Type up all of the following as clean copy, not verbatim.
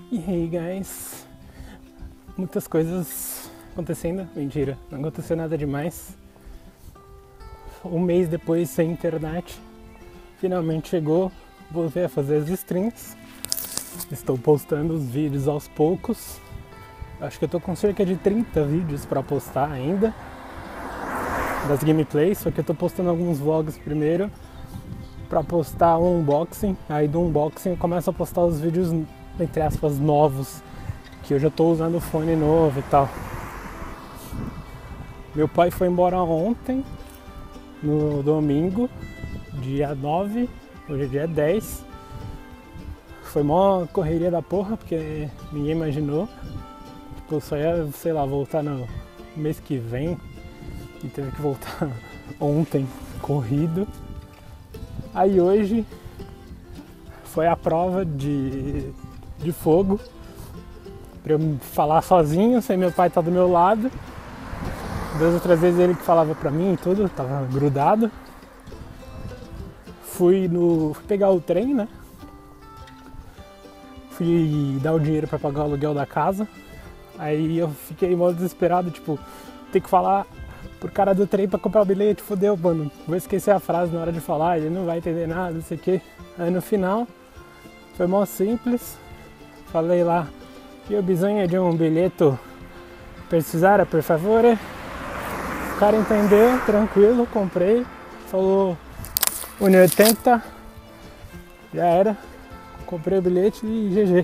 E hey guys, muitas coisas acontecendo, mentira, não aconteceu nada demais. Um mês depois sem internet, finalmente chegou, voltei a fazer as streams. Estou postando os vídeos aos poucos. Acho que eu tô com cerca de 30 vídeos para postar ainda das gameplays, só que eu tô postando alguns vlogs primeiro para postar um unboxing. Aí do unboxing eu começo a postar os vídeos, entre aspas, novos, que eu já tô usando o fone novo e tal. Meu pai foi embora ontem, no domingo, dia 9, hoje é dia 10. Foi mó correria da porra, porque ninguém imaginou. Tipo, eu só ia, sei lá, voltar no mês que vem e teve que voltar ontem, corrido. Aí hoje foi a prova de fogo, pra eu falar sozinho, sem meu pai estar do meu lado. 2 ou 3 vezes ele que falava pra mim e tudo, tava grudado. Fui pegar o trem, né? Fui dar o dinheiro pra pagar o aluguel da casa. Aí eu fiquei mó desesperado, tipo, ter que falar pro cara do trem pra comprar o bilhete, fodeu, mano. Vou esquecer a frase na hora de falar, ele não vai entender nada, não sei o que. Aí no final, foi mó simples. Falei lá, eu bisogno de um bilhete precisar, por favor. O cara entendeu, tranquilo, comprei. Falou 1,80, já era. Comprei o bilhete e GG.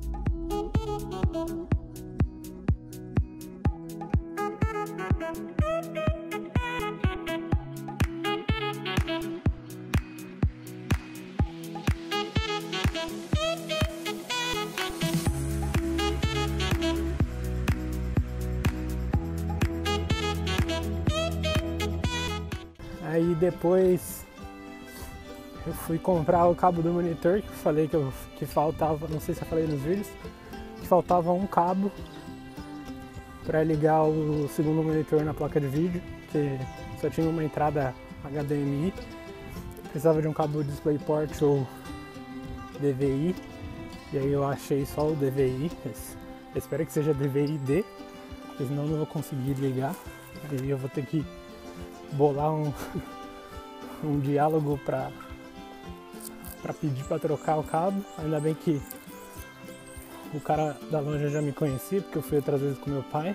Aí depois eu fui comprar o cabo do monitor, que eu falei que faltava, não sei se eu falei nos vídeos, que faltava um cabo para ligar o segundo monitor na placa de vídeo, que só tinha uma entrada HDMI, precisava de um cabo DisplayPort ou DVI, e aí eu achei só o DVI, eu espero que seja DVI-D, porque senão eu não vou conseguir ligar, aí eu vou ter que bolar um diálogo para pedir para trocar o cabo. Ainda bem que o cara da loja já me conhecia, porque eu fui outras vezes com meu pai.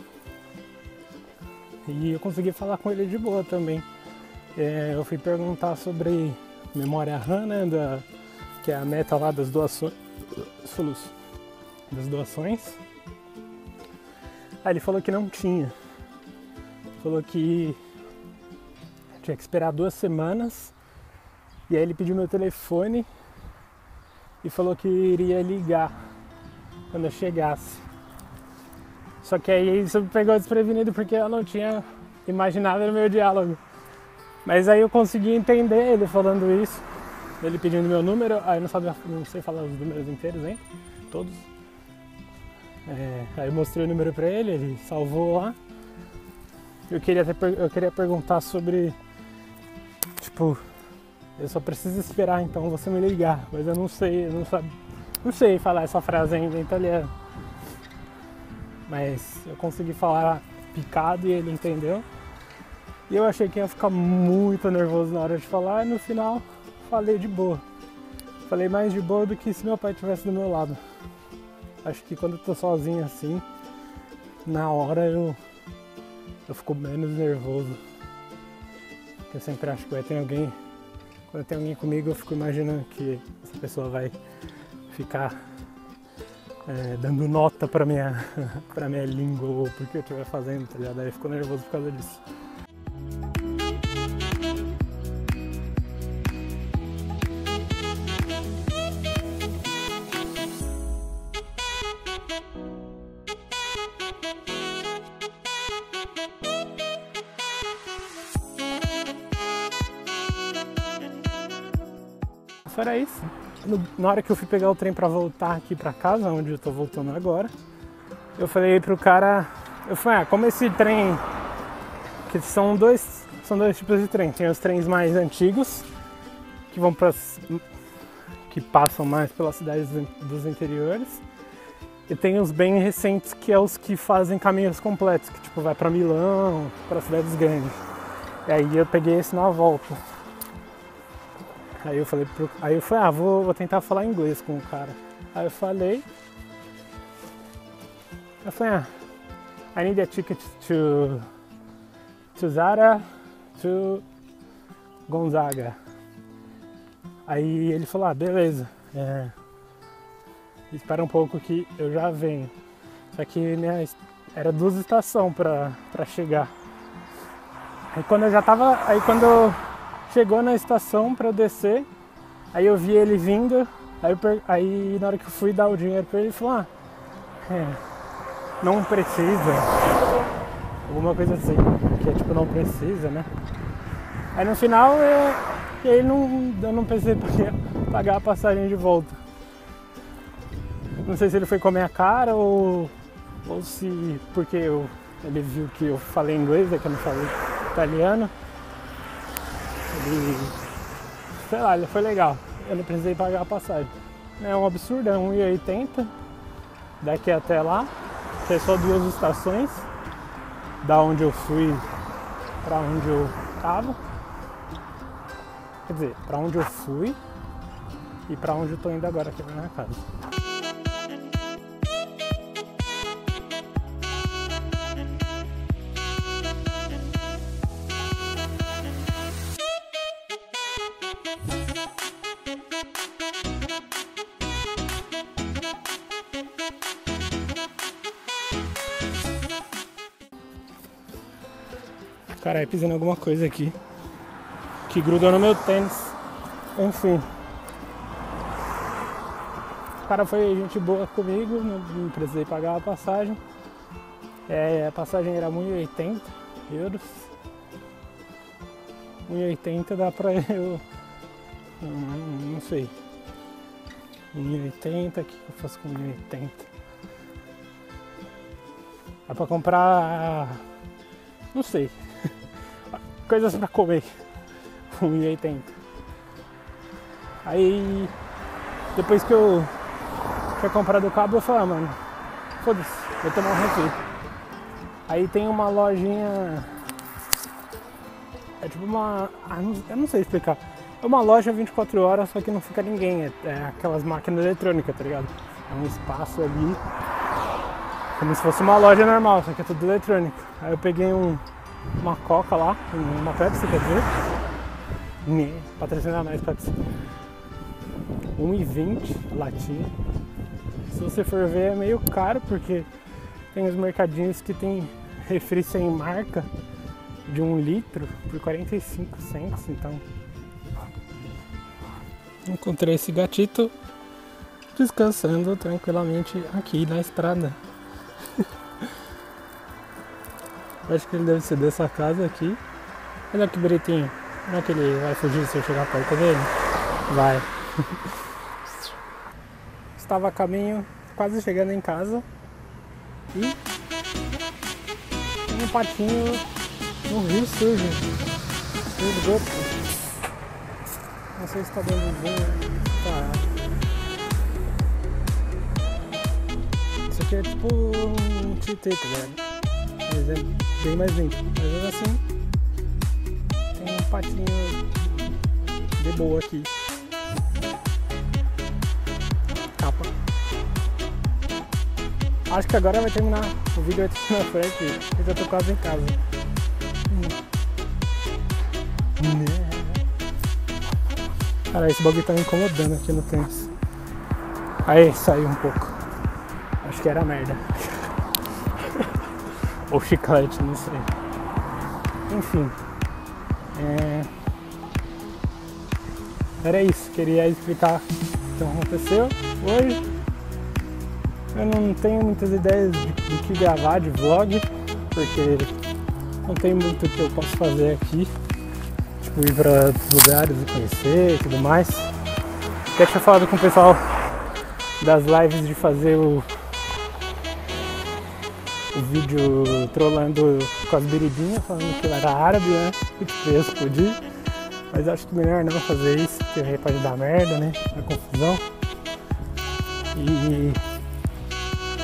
E eu consegui falar com ele de boa também. Eu fui perguntar sobre memória RAM, né, que é a meta lá das doações. Aí ele falou que não tinha. Falou que tinha que esperar 2 semanas. E aí ele pediu meu telefone e falou que iria ligar quando eu chegasse. Só que aí isso me pegou desprevenido porque eu não tinha imaginado no meu diálogo. Mas aí eu consegui entender ele falando isso. Ele pedindo meu número, aí eu não sei falar os números inteiros, hein? Todos. Aí eu mostrei o número pra ele, ele salvou lá. Eu queria perguntar sobre, tipo, eu só preciso esperar então você me ligar, mas eu não sei falar essa frase ainda em italiano. Mas eu consegui falar picado e ele entendeu. E eu achei que ia ficar muito nervoso na hora de falar e no final falei de boa. Falei mais de boa do que se meu pai estivesse do meu lado. Acho que quando eu tô sozinho assim, na hora eu fico menos nervoso. Porque eu sempre acho que vai ter alguém. Quando tem alguém comigo, eu fico imaginando que essa pessoa vai ficar dando nota pra minha língua ou por que eu estiver fazendo, tá ligado? Aí eu fico nervoso por causa disso. Só era isso. Na hora que eu fui pegar o trem pra voltar aqui pra casa, onde eu tô voltando agora, eu falei pro cara, como esse trem, que são dois tipos de trem, tem os trens mais antigos, que passam mais pelas cidades dos interiores, E tem os bem recentes, que é os que fazem caminhos completos, que tipo vai pra Milão, para cidades grandes. E aí eu peguei esse na volta. Aí eu falei, vou tentar falar inglês com o cara. Aí eu falei, I need a ticket to Zara to Gonzaga. Aí ele falou, beleza, espera um pouco que eu já venho. Só que era 2 estações pra chegar. Aí quando chegou na estação pra eu descer, aí eu vi ele vindo, aí na hora que eu fui dar o dinheiro pra ele, ele falou, não precisa, alguma coisa assim, que é tipo, não precisa, né? Aí no final, eu não precisei pagar a passagem de volta. Não sei se ele foi com a minha cara ou se porque ele viu que eu falei inglês, que eu não falei italiano. Sei lá, ele foi legal. Eu não precisei pagar a passagem. É um absurdo, é 1,80 daqui até lá, que é só 2 estações, da onde eu fui pra onde eu tava. Quer dizer, pra onde eu fui e pra onde eu tô indo agora, aqui na minha casa. Caralho, pisando em alguma coisa aqui que grudou no meu tênis. Enfim, o cara foi gente boa comigo, não precisei pagar a passagem. A passagem era 1,80 euros. 1,80 dá pra eu... não sei. 1,80, o que eu faço com 1,80? Dá pra comprar... não sei. Coisas pra comer. 1,80. Aí, depois que eu tinha comprado o cabo, eu falei, mano, foda-se, vou tomar um refri. Aí tem uma lojinha, é tipo uma, eu não sei explicar. É uma loja 24 horas, só que não fica ninguém, é aquelas máquinas eletrônicas, tá ligado? É um espaço ali, como se fosse uma loja normal, só que é tudo eletrônico. Aí eu peguei uma Coca lá, uma Pepsi, quer dizer, patrocinar mais Pepsi. 1,20 latinha. Se você for ver é meio caro, porque tem os mercadinhos que tem refri sem marca de 1 litro por 45 centos, então encontrei esse gatito descansando tranquilamente aqui na estrada. Acho que ele deve ser dessa casa aqui. Olha que bonitinho. Será que ele vai fugir se eu chegar perto dele? Vai. Estava a caminho, quase chegando em casa. E tem um patinho no rio sujo. Rio esgoto. Não sei se está dando bem. Tá. Isso aqui é tipo um Tietê, tá ligado? Mas é bem mais limpo. Mas mesmo assim, tem um patinho de boa aqui. Capa. Acho que agora vai terminar. O vídeo vai terminar por aqui. Eu já tô quase em casa. Cara, esse bagulho tá me incomodando aqui no tênis. Aí, saiu um pouco. Acho que era merda. Ou chiclete, não sei. Enfim. Era isso. Queria explicar o que aconteceu hoje. Eu não tenho muitas ideias do que gravar de vlog, porque não tem muito que eu posso fazer aqui. Tipo, ir pra outros lugares e conhecer e tudo mais. Até tinha falado com o pessoal das lives de fazer o vídeo trollando com as beridinhas, falando que eu era árabe, né? E que eu ia explodir. Mas acho que melhor não fazer isso, porque aí pode dar merda, né? A confusão. E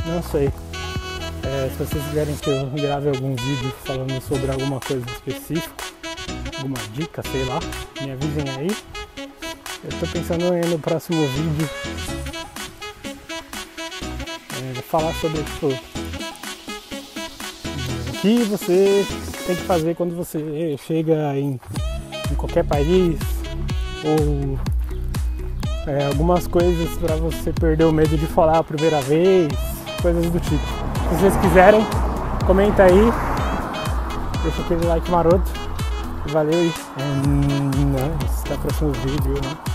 Não sei. Se vocês quiserem que eu grave algum vídeo falando sobre alguma coisa específica, alguma dica, sei lá, me avisem aí. Eu tô pensando em no próximo vídeo falar sobre tipo, o que você tem que fazer quando você chega em qualquer país, ou algumas coisas para você perder o medo de falar a primeira vez, coisas do tipo. Se vocês quiserem, comenta aí, deixa aquele like maroto, valeu e até o próximo vídeo, né?